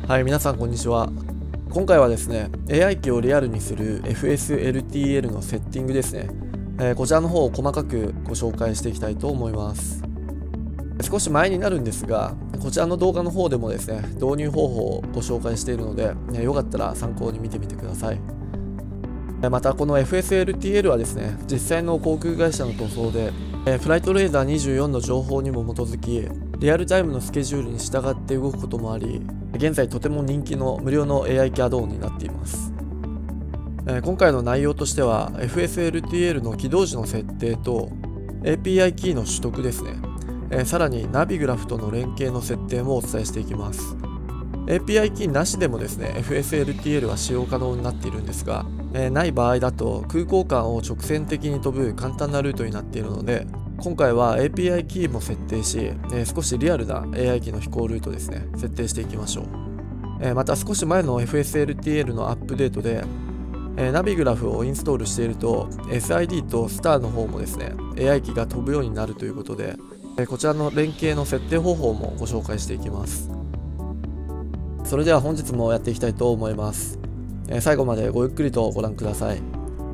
はい、皆さんこんにちは。今回はですね、AI 機をリアルにする FSLTL のセッティングですね。こちらの方を細かくご紹介していきたいと思います。少し前になるんですが、こちらの動画の方でもですね、導入方法をご紹介しているので、よかったら参考に見てみてください。またこの FSLTL はですね、実際の航空会社の塗装で、フライトレーダー24の情報にも基づき、リアルタイムのスケジュールに従って動くこともあり、現在とても人気の無料の AI 機アドオンになっています。今回の内容としては FSLTL の起動時の設定と API キーの取得ですね。さらにナビグラフとの連携の設定もお伝えしていきます。API キーなしでもですね FSLTL は使用可能になっているんですが、ない場合だと空港間を直線的に飛ぶ簡単なルートになっているので、今回は API キーも設定し、少しリアルな AI 機の飛行ルートですね、設定していきましょう。また少し前の FSLTL のアップデートで、ナビグラフをインストールしていると SID とスターの方もですね AI 機が飛ぶようになるということで、こちらの連携の設定方法もご紹介していきます。それでは本日もやっていきたいと思います。最後までごゆっくりとご覧ください。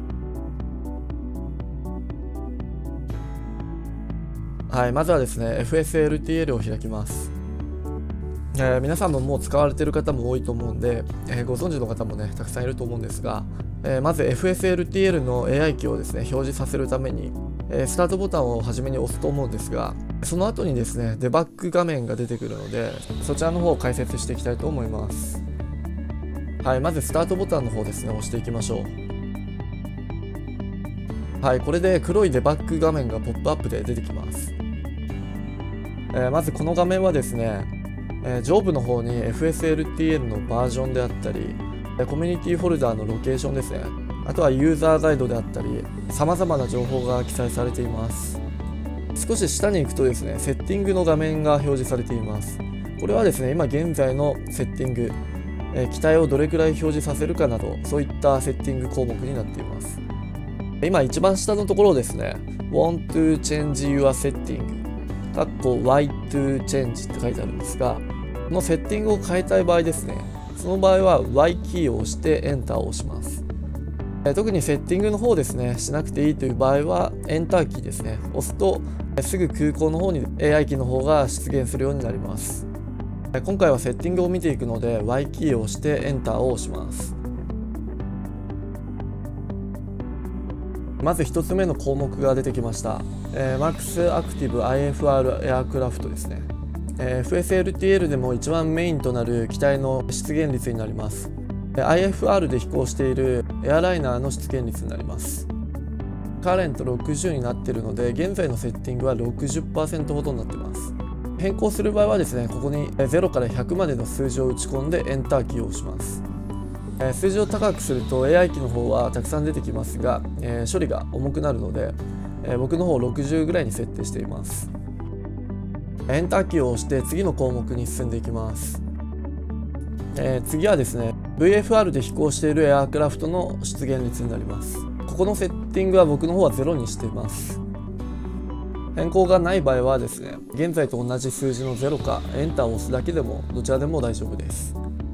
はい、まずはですね FSLTL を開きます。皆さんももう使われている方も多いと思うんで、ご存知の方もねたくさんいると思うんですが、まず FSLTL の AI 機をですね表示させるために、スタートボタンを初めに押すと思うんですが、その後にですねデバッグ画面が出てくるので、そちらの方を解説していきたいと思います。はい、まずスタートボタンの方ですね押していきましょう。はい、これで黒いデバッグ画面がポップアップで出てきます。まずこの画面はですね、上部の方に FSLTL のバージョンであったり、コミュニティフォルダーのロケーションですね、あとはユーザーガイドであったり、様々な情報が記載されています。少し下に行くとですね、セッティングの画面が表示されています。これはですね、今現在のセッティング、機体をどれくらい表示させるかなど、そういったセッティング項目になっています。今一番下のところですね、Want to change your setting Y to change って書いてあるんですが、このセッティングを変えたい場合ですね、その場合は Y キーを押してエンターを押します。特にセッティングの方ですね、しなくていいという場合はエンターキーですね、押すとすぐ空港の方に AI 機の方が出現するようになります。今回はセッティングを見ていくので Y キーを押してエンターを押します。まず1つ目の項目が出てきました。MAX Active IFR エアクラフトですね。FSLTL でも一番メインとなる機体の出現率になります。IFR で飛行しているエアライナーの出現率になります。カレント60になっているので、現在のセッティングは 60% ほどになっています。変更する場合はですね、ここに0から100までの数字を打ち込んでエンターキーを押します。数字を高くすると AI 機の方はたくさん出てきますが、処理が重くなるので、僕の方60ぐらいに設定しています。エンターキーを押して次の項目に進んでいきます。次はですね VFR で飛行しているエアクラフトの出現率になります。ここのセッティングは僕の方は0にしています。変更がない場合はですね、現在と同じ数字の0かエンターを押すだけでもどちらでも大丈夫です。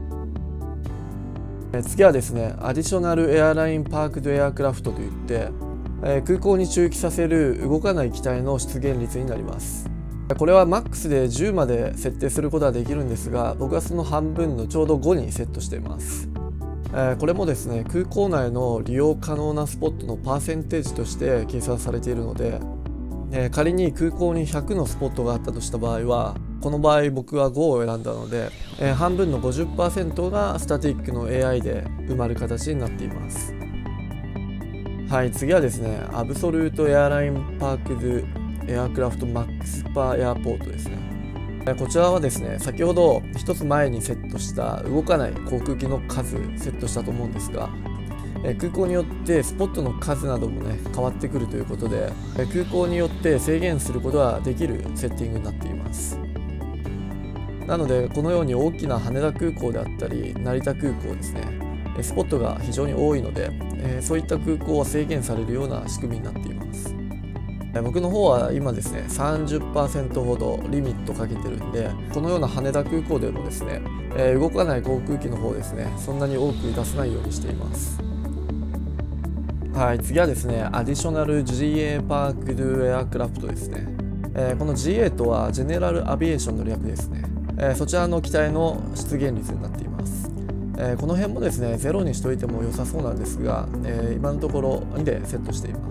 次はですね、アディショナルエアラインパークドエアクラフトといって、空港に駐機させる動かない機体の出現率になります。これは MAX で10まで設定することはできるんですが、僕はその半分のちょうど5にセットしています。これもですね、空港内の利用可能なスポットのパーセンテージとして計算されているので、仮に空港に100のスポットがあったとした場合は、この場合僕は5を選んだので、半分の 50% がスタティックの AI で埋まる形になっています。はい、次はですね、アブソルートエアラインパークドエアクラフトマックスパーエアポートですね。こちらはですね、先ほど一つ前にセットした動かない航空機の数セットしたと思うんですが、空港によってスポットの数などもね変わってくるということで、空港によって制限することができるセッティングになっています。なのでこのように大きな羽田空港であったり成田空港ですね、スポットが非常に多いので、そういった空港は制限されるような仕組みになっています。 僕の方は今ですね 30% ほどリミットかけてるんで、このような羽田空港でもですね、動かない航空機の方ですね、そんなに多く出さないようにしています。はい、次はですね、アディショナル GA パークドゥエアクラフトですね。この GA とはジェネラルアビエーションの略ですね。そちらの機体の出現率になっています。この辺もですね、ゼロにしといても良さそうなんですが、今のところ2でセットしています。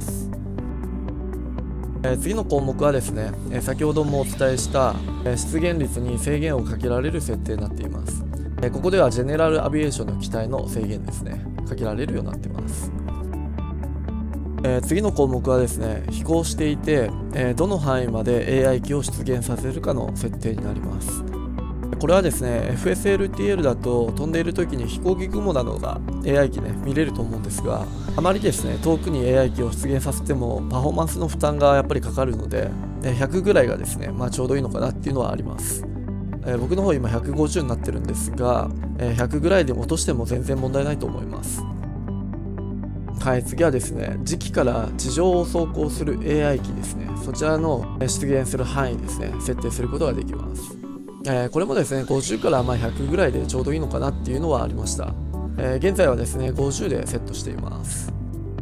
次の項目はですね、先ほどもお伝えした出現率に制限をかけられる設定になっています。ここではジェネラルアビエーションの機体の制限ですね、かけられるようになっています。次の項目はですね、飛行していて、どの範囲まで AI 機を出現させるかの設定になります。これはですね、FSLTL だと飛んでいる時に飛行機雲などが AI 機ね、見れると思うんですが、あまりですね、遠くに AI 機を出現させてもパフォーマンスの負担がやっぱりかかるので、100ぐらいがですね、ちょうどいいのかなっていうのはあります。僕の方今150になってるんですが、100ぐらいで落としても全然問題ないと思います。はい、次はですね、磁気から地上を走行する AI 機ですね、そちらの出現する範囲ですね、設定することができます。これもですね、50から100ぐらいでちょうどいいのかなっていうのはありました。現在はですね、50でセットしています。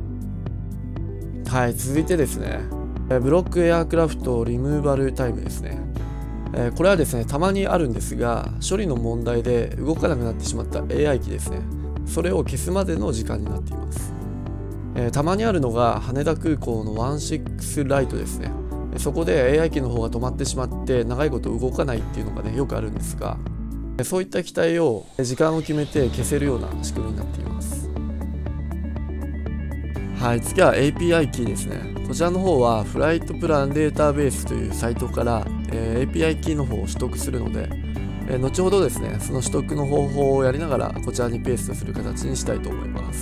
はい、続いてですね、ブロックエアクラフトリムーバルタイムですね。これはですね、たまにあるんですが、処理の問題で動かなくなってしまった AI 機ですね、それを消すまでの時間になっています。たまにあるのが羽田空港の16ライトですね。そこで AI 機の方が止まってしまって長いこと動かないっていうのがね、よくあるんですが、そういった機体を時間を決めて消せるような仕組みになっています。はい、次は API キーですね。こちらの方はフライトプランデータベースというサイトから、API キーの方を取得するので、後ほどですね、その取得の方法をやりながらこちらにペーストする形にしたいと思います。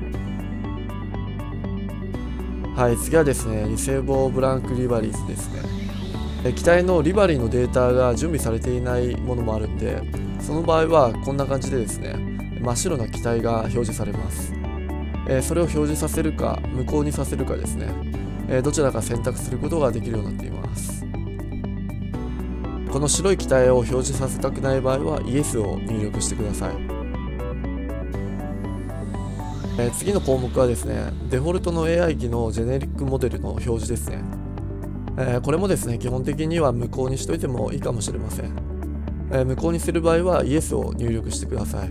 はい、次はですね、リセーボーブランクリバリーズですね。機体のリバリーのデータが準備されていないものもあるんで、その場合はこんな感じでですね、真っ白な機体が表示されます。それを表示させるか無効にさせるかですね、どちらか選択することができるようになっています。この白い機体を表示させたくない場合はイエスを入力してください。次の項目はですね、デフォルトの AI 機のジェネリックモデルの表示ですね。これもですね、基本的には無効にしといてもいいかもしれません。無効にする場合はイエスを入力してください。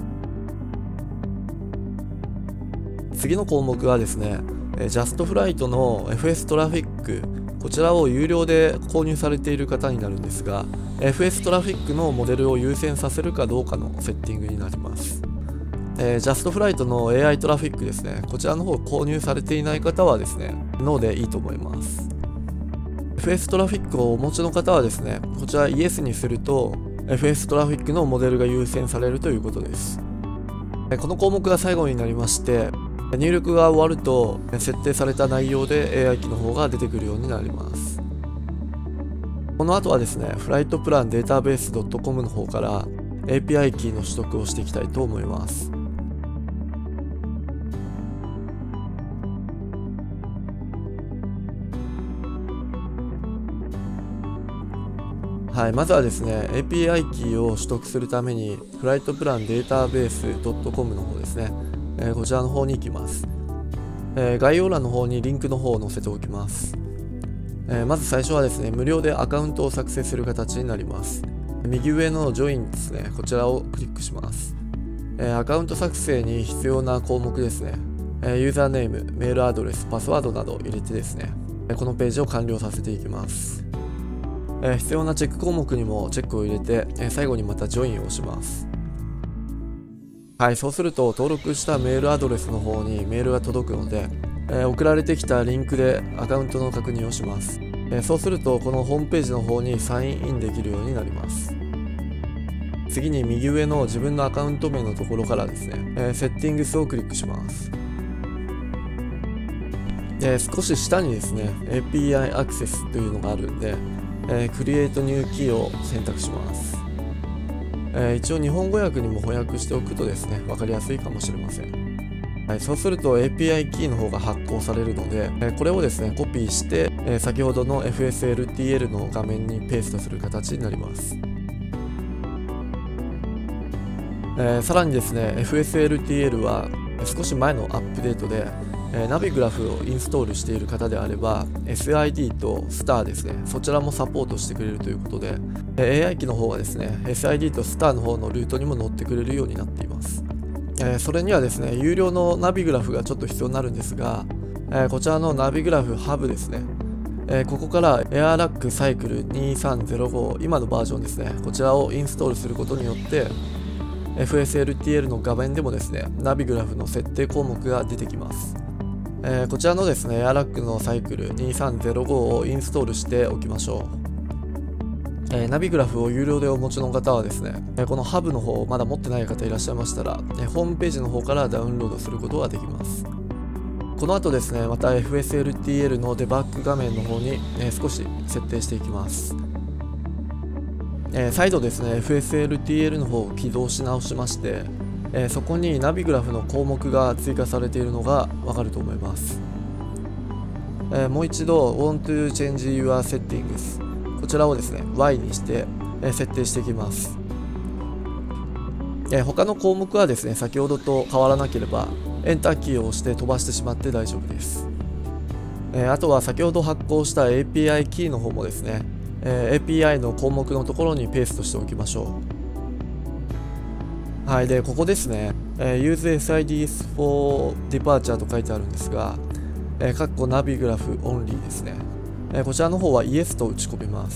次の項目はですね、ジャストフライトの FS トラフィック、こちらを有料で購入されている方になるんですが、FS トラフィックのモデルを優先させるかどうかのセッティングになります。ジャストフライトの AI トラフィックですね、こちらの方購入されていない方はですね、ノーでいいと思います。FS トラフィックをお持ちの方はですね、こちらイエスにすると FS トラフィックのモデルが優先されるということです。この項目が最後になりまして、入力が終わると設定された内容で AI 機の方が出てくるようになります。この後はですね、フライトプランデータベース .com の方から API キーの取得をしていきたいと思います。はい、まずはですね、API キーを取得するために、フライトプランデータベース .com の方ですね、こちらの方に行きます。概要欄の方にリンクの方を載せておきます。まず最初はですね、無料でアカウントを作成する形になります。右上のジョインですね、こちらをクリックします。アカウント作成に必要な項目ですね、ユーザーネーム、メールアドレス、パスワードなどを入れてですね、このページを完了させていきます。必要なチェック項目にもチェックを入れて、最後にまたジョインをします。はい、そうすると登録したメールアドレスの方にメールが届くので、送られてきたリンクでアカウントの確認をします。そうするとこのホームページの方にサインインできるようになります。次に右上の自分のアカウント名のところからですね、セッティングスをクリックします。少し下にですね、API アクセスというのがあるんで、クリエイトニューキーを選択します。一応日本語訳にも翻訳しておくとですね、分かりやすいかもしれません。 はい、そうすると API キーの方が発行されるので、これをですねコピーして、先ほどの FSLTL の画面にペーストする形になります。さらにですね FSLTL は少し前のアップデートで、ナビグラフをインストールしている方であれば SID と STAR ですね、そちらもサポートしてくれるということで、AI 機の方はですね SID と STAR の方のルートにも乗ってくれるようになっています。それにはですね有料のナビグラフがちょっと必要になるんですが、こちらのナビグラフハブですね、ここからエアラックサイクル2305、今のバージョンですね、こちらをインストールすることによって FSLTL の画面でもですねナビグラフの設定項目が出てきます。こちらのですねエアラックのサイクル2305をインストールしておきましょう。ナビグラフを有料でお持ちの方はですね、このハブの方をまだ持ってない方いらっしゃいましたら、ホームページの方からダウンロードすることができます。この後ですね、また FSLTL のデバッグ画面の方に、少し設定していきます。再度ですね、FSLTL の方を起動し直しまして、そこにナビグラフの項目が追加されているのがわかると思います。もう一度 Want to change your settings、こちらをですね Y にして、設定していきます。他の項目はですね先ほどと変わらなければエンターキーを押して飛ばしてしまって大丈夫です。あとは先ほど発行した API キーの方もですね、API の項目のところにペーストしておきましょう。はい、でここですね、Use SIDs for Departure と書いてあるんですが、括弧ナビグラフオンリーですね。こちらの方は Yes と打ち込みます。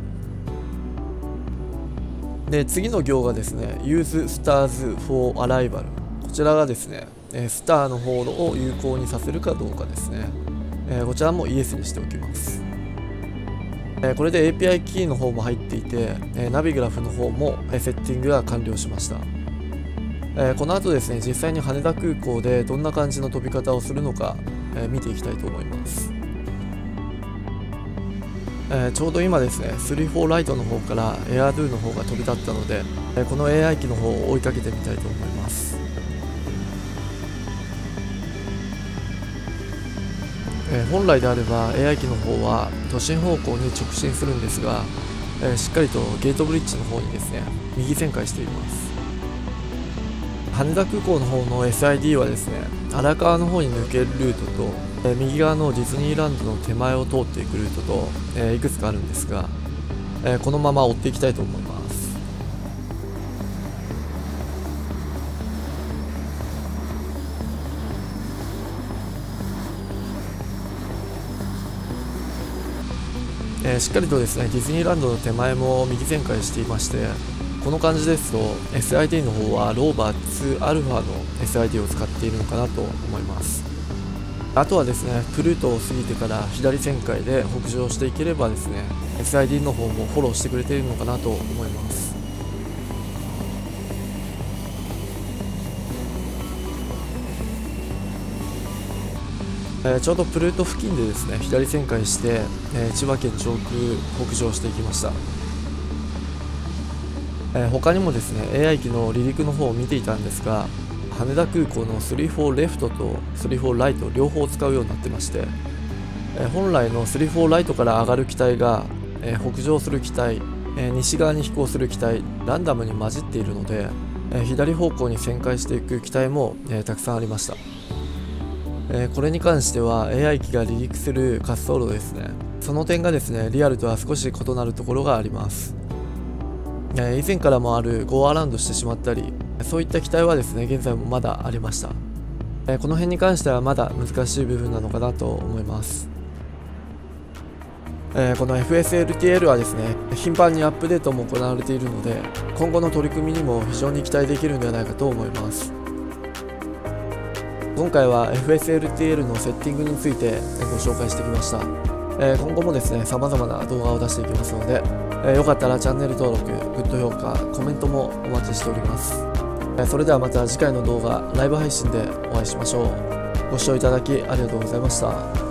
で次の行がですね Use Stars for Arrival、 こちらがですねスターの方を有効にさせるかどうかですね、こちらも Yes にしておきます。これで API キーの方も入っていて、ナビグラフの方もセッティングが完了しました。この後ですね実際に羽田空港でどんな感じの飛び方をするのか、見ていきたいと思います。ちょうど今ですね34ライトの方から AirDo の方が飛び立ったので、この AI 機の方を追いかけてみたいと思います。本来であれば AI 機の方は都心方向に直進するんですが、しっかりとゲートブリッジの方にですね右旋回しています。羽田空港の方の SID はですね荒川の方に抜けるルートと、右側のディズニーランドの手前を通っていくルートと、いくつかあるんですが、このまま追っていきたいと思います。しっかりとですねディズニーランドの手前も右旋回していまして、この感じですと SID の方はローバー 2α の SID を使っているのかなと思います。あとはですねプルートを過ぎてから左旋回で北上していければですね SID の方もフォローしてくれているのかなと思います。ちょうどプルート付近でですね左旋回して、千葉県上空北上していきました。他にもですね AI 機の離陸の方を見ていたんですが、羽田空港の34レフトと34ライト両方使うようになってまして、本来の34ライトから上がる機体が、北上する機体、西側に飛行する機体ランダムに混じっているので、左方向に旋回していく機体も、たくさんありました。これに関しては AI 機が離陸する滑走路ですね、その点がですねリアルとは少し異なるところがあります。以前からもあるゴーアラウンドしてしまったり、そういった機体はですね現在もまだありました。この辺に関してはまだ難しい部分なのかなと思います。この FSLTL はですね頻繁にアップデートも行われているので、今後の取り組みにも非常に期待できるのではないかと思います。今回は FSLTL のセッティングについてご紹介してきました。今後もですね様々な動画を出していきますので、よかったらチャンネル登録、グッド評価、コメントもお待ちしております。それではまた次回の動画、ライブ配信でお会いしましょう。ご視聴いただきありがとうございました。